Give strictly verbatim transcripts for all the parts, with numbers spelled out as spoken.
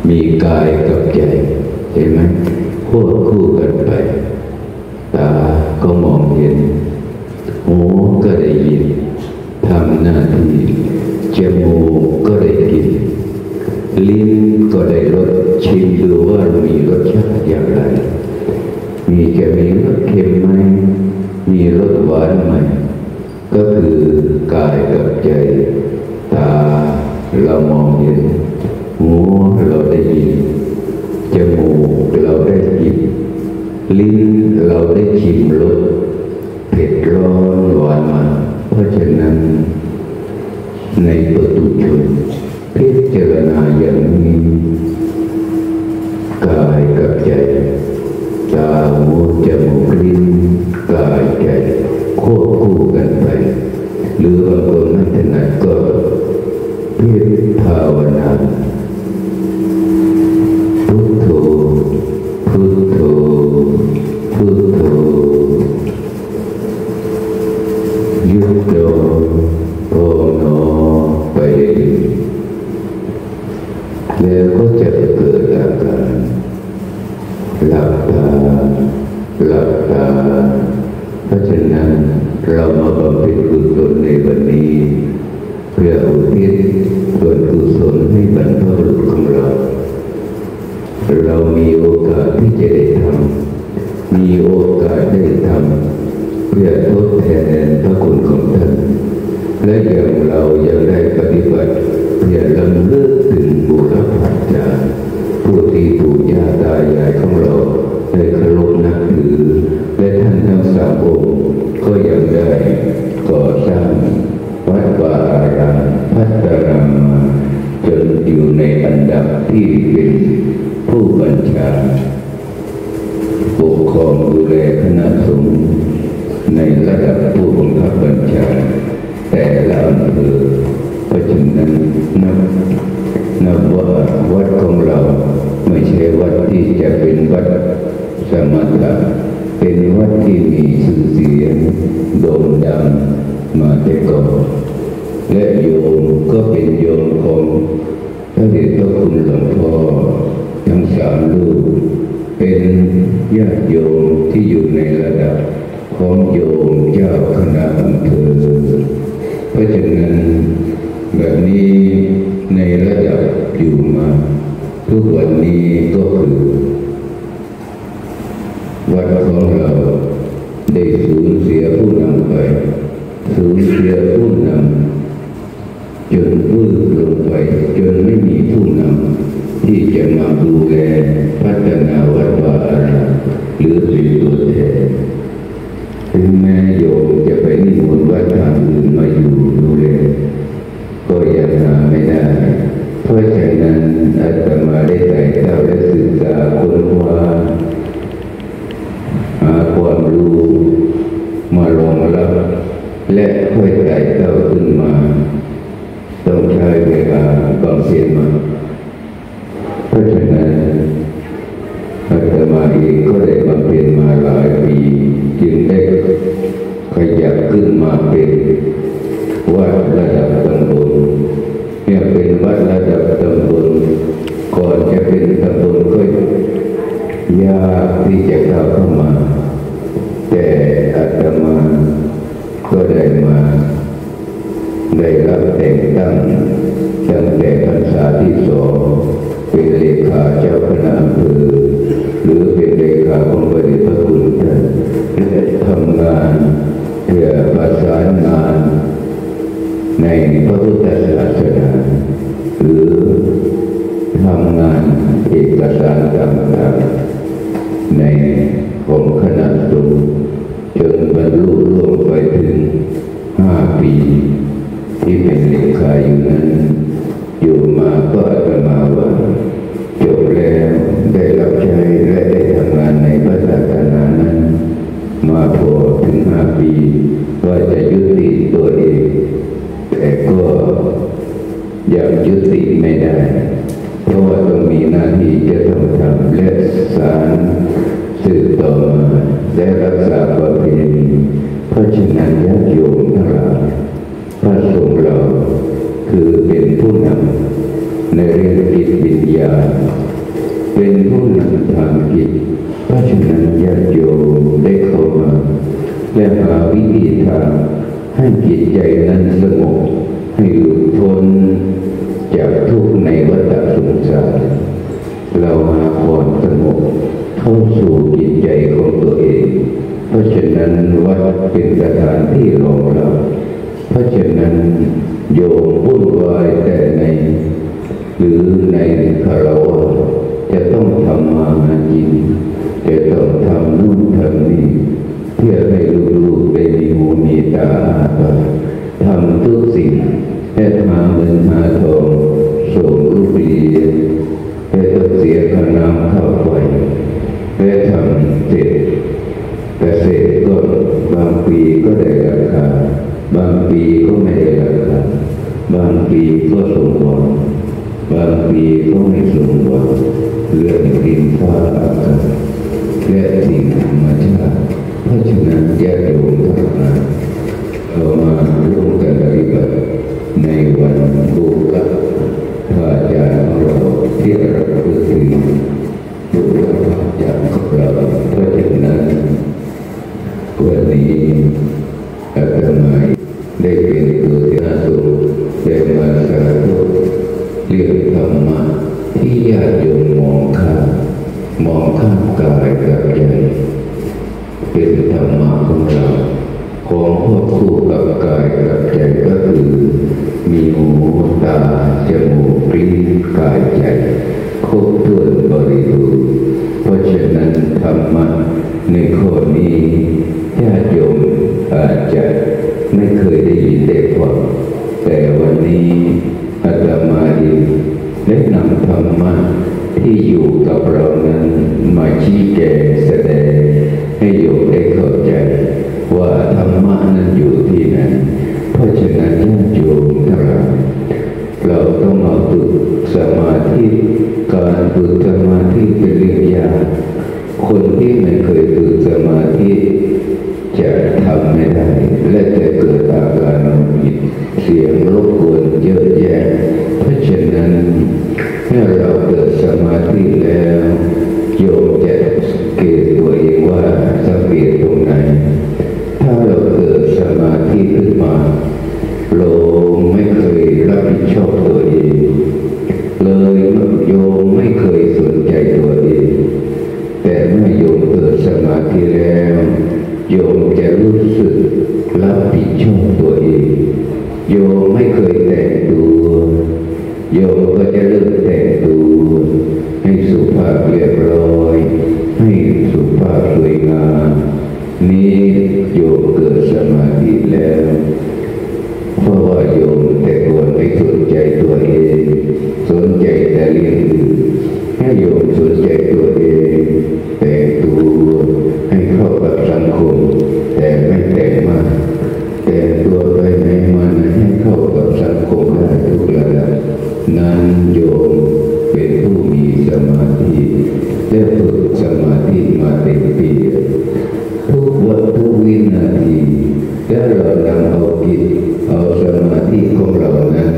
มีกายกับใจเห็นไหมควบคู่กันไปตาก็มองเห็นหูก็ได้ยินทำหน้าที่จมูกก็ได้กลิ่นลิ้นก็ได้รสชิมดูว่ามีรสชาติอย่างไรมีจะมีรสเค็มไหมมีรสหวานไหมก็คือกายกับใจตาเรามองเห็นหูเราได้ยินจมูกเราได้กลิ่นลิ้นเราได้ชิมรสเผ็ดร้อนหวานมันเพราะฉะนั้นในปุถุชนพิจารณาอย่างนี้กายกับใจตาหูจมูกลิ้นกายใจควบคู่กันไปหรือบางคนไม่ถนัดก็พิภาวนาพุทโธพุทโธพุทโธยุบโยโพโนไปแล้วก็จะเกิดอาการหลับตาหลับตาเพราะฉะนั้นเรามาบำเพ็ญกุศลในวันนี้เพื่ออุทิศส่วนกุศลให้บรรพบุรุษของเราเรามีโอกาสที่จะได้ทำมีโอกาสได้ทำเพื่อทดแทนพระคุณของท่านและอย่างเรายังได้ปฏิบัติเพื่อรำลึกถึงบุรพจารย์ผู้ที่ปู่ย่าตายายของเราได้เคารพนับถือและท่านทั้งสามองค์ก็ยังได้ก่อสร้างวัดวาอารามพัฒนามาจนอยู่ในอันดับที่เป็นผู้บัญชาปกครองดูแลคณะสงฆ์ในระดับผู้บังคับบัญชาแต่ละอำเภอเพราะฉะนั้นนับนับว่าวัดของเราไม่ใช่วัดที่จะเป็นวัดสมถะเป็นวัดที่มีชื่อเสียงโด่งดังมาแต่ก่อนและโยมก็เป็นโยมของพระเดชพระคุณหลวงพ่อทั้งสามรูปเป็นญาติโยมที่อยู่ในระดับของโยมเจ้าคณะอำเภอเพราะฉะนั้นแบบนี้ในระดับอยู่มาทุกวันนี้ก็คือวัดของเราได้สูญเสียผู้นำไปสูญเสียผู้นำจนมืดลงไปจนไม่มีผู้นำที่จะมาดูแลพัฒนาวัดวาอารามหรือเป็นตัวแทนถึงแม้โยมจะไปนิมนต์วัดทางอื่นมาอยู่ดูแลก็ยังหาไม่ได้เพราะฉะนั้นอาตมาได้ไต่เต้าและศึกษาค้นคว้าหาความรู้มารองรับและค่อยไต่เต้าขึ้นมาต้องใช้เวลาบำเพ็ญมาเพราะฉะนั้นอาตมาเองก็ได้บำเพ็ญมาหลายปีจึงได้ขยับขึ้นมาเป็นวัดระดับตำบลเนี่ยเป็นวัดระดับตำบลก่อนจะเป็นตำบลก็ยากที่จะเข้าเข้ามาแต่อาตมาก็ได้มาได้รับแต่งตั้งตั้งแต่พรรษาที่สองเป็นเลขาเจ้าคณะอำเภอหรือเป็นเลขาของพระเดชพระคุณท่านและทำงานเพื่อประสานงานในพระพุทธศาสนาหรือทำงานเอกสารต่างๆในของคณะสงฆ์จนบรรลุล่วงไปถึงห้าปีที่เป็นเลขาอยู่นั้นอยู่มาก็อาตมาว่าจบแล้วได้รับใช้และได้ทำงานในพระศาสนานั้นมาพอถึงห้าปีว่าจะยุติตัวเองแต่ก็ยังยุติไม่ได้เพราะว่าต้องมีหน้าที่จะต้องทำและสานสืบต่อมาและรักษาประเพณีเพราะฉะนั้นญาติโยมทั้งหลายพระสงฆ์เราคือเป็นผู้นำในเรื่องจิตวิญญาณเป็นผู้นำทางจิตเพราะฉะนั้นญาติโยมได้เข้ามาและหาวิธีทางให้จิตใจนั้นสงบให้หลุดพ้นจากทุกข์ในวัฏสงสารเราหาความสงบเข้าสู่จิตใจของตัวเองเพราะฉะนั้นวัดเป็นสถานที่รองรับเพราะฉะนั้นโยมวุ่นวายแต่ในหรือในคารวะจะต้องทำมาหากินจะต้องทำนู่นทำนี่เพื่อให้ลูกๆได้มีหูมีตาอาปากทำทุกสิ่งและหาเงินหาทองส่งลูกเรียนและต้องเสียค่าน้ำค่าไฟและทำเสร็จเกษตรก็บางปีก็ได้ราคาบางปีก็ไม่ได้ราคาบางปีก็สมหวังบางปีก็ไม่สมหวังเรื่องดินฟ้าอากาศและสิ่งธรรมชาติเพราะฉะนั้นญาติโยมทั้งหลายเรามาร่วมกันปฏิบัติในวันบูชาพระอาจารย์ของเราที่เราพูดถึงบูชาพระอาจารย์ของเราเพราะฉะนั้นวันนี้อาตมาได้เป็นตัวที่น่าสนได้มาสาธุเรื่องธรรมะที่ญาติโยมมองข้ามมองข้ามกายกับใจเป็นธรรมะของเราของควบคู่กับกายกับใจก็คือมีหูตาจมูกลิ้นกายใจครบถ้วนบริบูรณ์เพราะฉะนั้นธรรมะในข้อนี้ญาติโยมอาจจะไม่เคยได้ยินได้ฟังแต่วันนี้อาตมาเองได้นำธรรมะที่อยู่กับเรานั้นมาชี้แจงแสดงให้โยมได้เข้าใจว่าธรรมะนั้นอยู่ที่ไหนเพราะฉะนั้นญาติโยมทั้งหลายเราต้องมาฝึกสมาธิการฝึกสมาธิเป็นเรื่องยากคนที่ไม่เคยฝึกสมาธิจะทำไม่ได้และจะเกิดอาการหงุดหงิดเสียงรบกวนเยอะแยะเพราะฉะนั้นเมื่อเราเกิดสมาธิแล้วโยมจะสังเกตตัวเองว่าสังเกตตรงไหนถ้าเราเกิดสมาธิขึ้นมาเราไม่เคยรับผิดชอบตัวเองเลยโยมไม่เคยสนใจตัวเองแต่เมื่อโยมเกิดสมาธิแล้วโยมจะรู้สึกรับผิดชอบตัวเองโยมไม่เคยแต่งตัวโยมก็จะเริ่มแต่งตัวให้สุภาพเรียบร้อยให้สุภาพสวยงามนี้โยมเกิดสมาธิแล้วเพราะว่าโยมแต่ก่อนไม่สนใจตัวเองสนใจแต่เรื่องอื่นให้โยมสนใจตัวเองแต่งตัวให้เข้ากับสังคมแต่ไม่แต่งมากแต่งตัวไปไหนมาไหนให้เข้ากับสังคมได้ทุกระดับนั้นโยมเป็นผู้มีสมาธิได้ฝึกสมาธิมาเต็มที่ทุกวันทุกวินาทีและเรานำเอาจิตเอาสมาธิของเรานั้น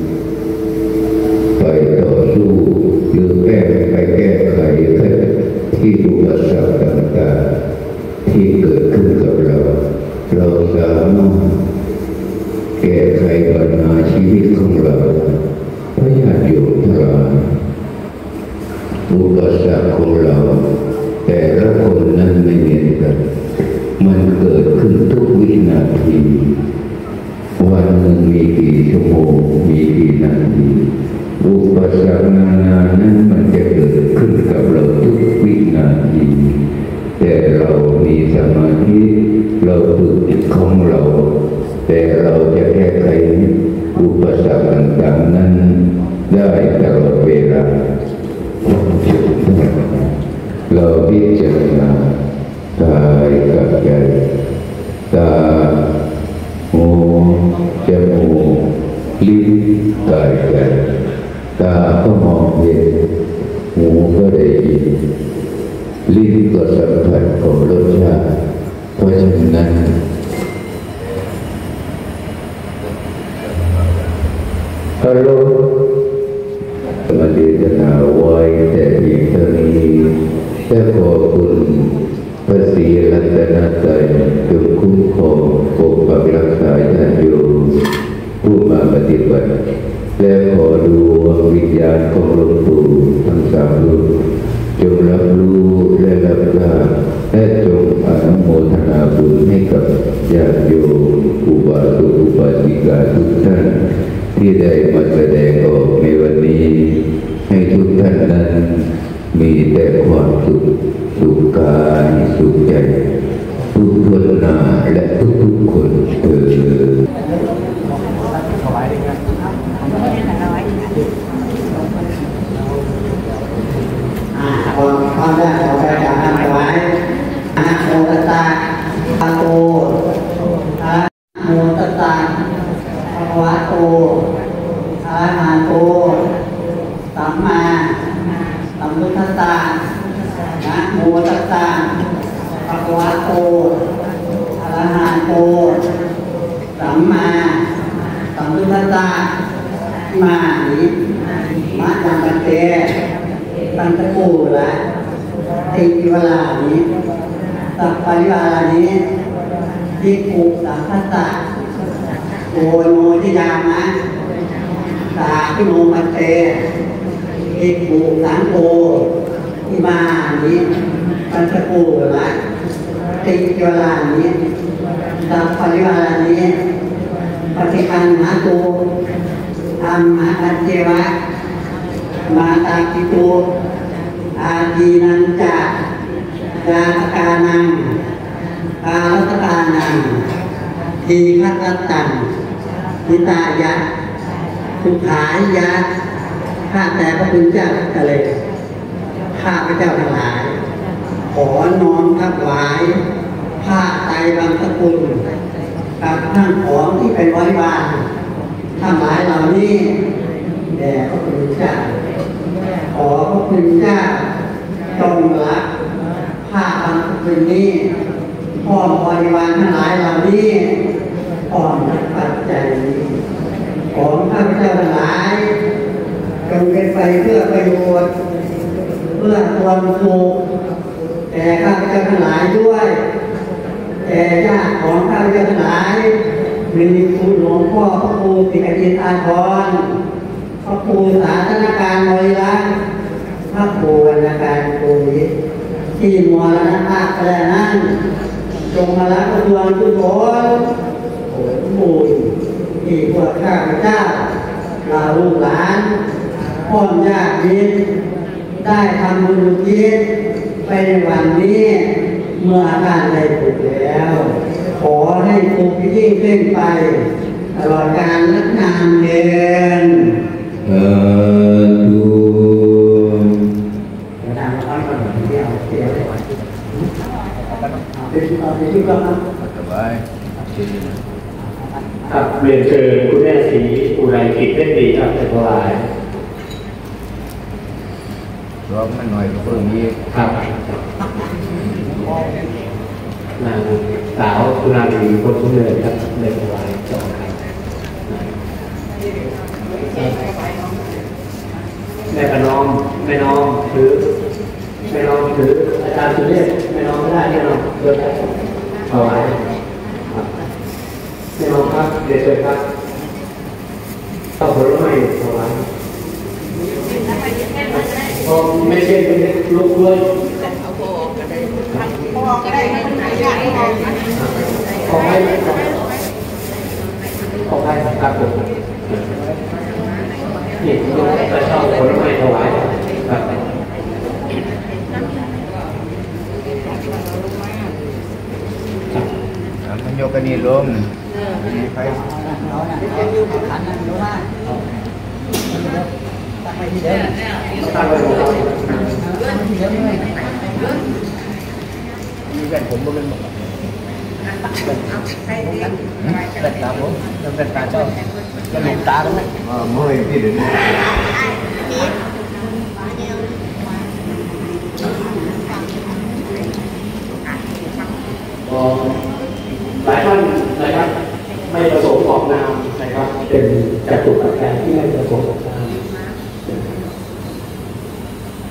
ไปต่อสู้หรือแก้ไปแก้ไขที่อุปสรรคต่างๆที่เกิดขึ้นกับเราเราสามารถแก้ไขปัญหาชีวิตของเราเพราะญาติโยมทั้งหลายอุปสรรคของเราแต่ละคนนั้นไม่เหมือนกันมันเกิดขึ้นทุกวินาทีวันหนึ่งมีกี่ชั่วโมงมีกี่นาทีอุปสรรคนานานั้นมันจะเกิดขึ้นกับเราทุกวินาทีแต่เรามีสมาธิเราฝึกจิตของเราแต่เราจะแก้ไขอุปสรรคต่างๆนั้นได้ตลอดเวลาเราพิจารณากายกับใจตาหูจมูกลิ้นกายใจตาก็มองเห็นหูก็ได้ยินลิ้นก็สัมผัสของรสชาติเพราะฉะนั้นฮัลโหลนาไว้แต่เพียงเท่านี้แต่ขอคุณพระศรีรัตนตรัยจงคุ้มครองปกปักรักษาญาติโยมผู้มาปฏิบัติและขอดวงวิญญาณของหลวงปู่ทั้งสามรูปจงรับรู้และรับทราบและจงอนุโมทนาบุญให้กับญาติโยมอุบาสกอุบาสิกาทุกท่านที่ได้มาแสดงออกในวันนี้ให้ทุกท่านนั้นมีแต่ความสุขสุขกายสุขใจทุกคนหน้าและทุกๆคนเถิดความได้ขอไปจากทางถวายนะโมตัสสะภะคะวะโตอะระโมตัสสะภะคะวะโตอะระหะโตสัมมาสัมพุทธัสสะนะโมตัสสะภะคะวะโตอะระหะโตสัมมาสัมพุทธัสสะมานิมาจังกัเตตั้งแต่กูละติเวลานี้สัพพะริวารานี้ที่กูสังคัสสะโกโนทิยามะสาพิโนมัตเตที่กูสังโกที่มานี้ตั้งแต่กูละติเวลานี้สัพพะริวารานี้ปฏิอันหาตูธรรมะอัจเจวะมาตาปิโตอาดีนันจะยาตกานังกาลตกานังทีฆัตตังนิตายะสุขายยะข้าแต่พระคุณเจ้าทะเลข้าพระเจ้าทั้งหลายขอน้อมถวายผ้าไตรบางสกุลกับทั้งของที่เป็นไว้วางทั้งหลายเหล่านี้แด่พระคุณเจ้าขอพระคุณเจ้าจงรับผ้าบางสกุลนี้พร้อมบริวารทั้งหลายเหล่านี้พร้อมปัจจัยนี้ของข้าพเจ้าทั้งหลายจงเป็นไปเพื่อประโยชน์เพื่อความสุขแก่ข้าพเจ้าทั้งหลายด้วยแก่ญาติของข้าพเจ้าทั้งหลายมีคุณหลวงพ่อพระครูติกจิตอาภรณ์พระครูสาธนการบริรักษ์พระครูวรรณการโกวิทที่มรณภาพไปแล้วนั้นจงมารับดวงทุกคนโอ้ยบุญที่พวกข้าพเจ้าเราลูกหลานพ่อญาติมิตรได้ทำบุญอุทิศไปในวันนี้เมื่อท่านได้ถูกแล้วขอให้ถูกยิ่งขึ้นไปตลอดกาลและนานเดินสาธุทางเราก็ต้องเที่ยวเที่ยวเป็นเอาเป็นที่ก็สบายครับเรียนเชิญคุณแม่ศรีอุไรกิจเล่นดีครับในถวายร้องมันหน่อยก็เพิ่มนี้ครับนางสาวสุนารีคนสุนเนินครับในถวายจอครับแม่ประนอมแม่น้องถือแม่น้องถืออาจารย์สุเทพแม่น้องไม่ได้แม่น้องเดินถวายแม่น้องครับเดี๋ยวเชิญครับเอาผลไม้ถวายพอไม่ใช่เป็นลูกด้วยพอก็ได้ไม่ไหนได้ขอให้ขอให้ครับผมนี่จะชอบผลไม้ถวายครับมันยกกันนี่ลงไปตั้งไว้ผมมีแว่นผมก็เป็นหมดแว่นตาผมแว่นตาเจ้าจะหลุมตากันไหมอ๋อเมื่อพี่เดี๋ยวนี้หลายท่านนะครับไม่ประสงค์ออกนามนะครับเป็นจัตุปัจจัยที่ไม่ประสงค์ออกนาม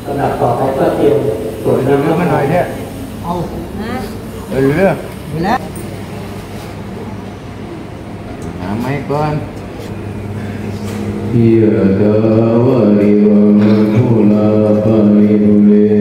ลำดับต่อไปก็เตรียมตรวจน้ำมันหน่อยเนี่ยเอาเออเรื่องไปแล้วหาไม้ก่อนยะถาวาริวะหาภูลาภาริปุเร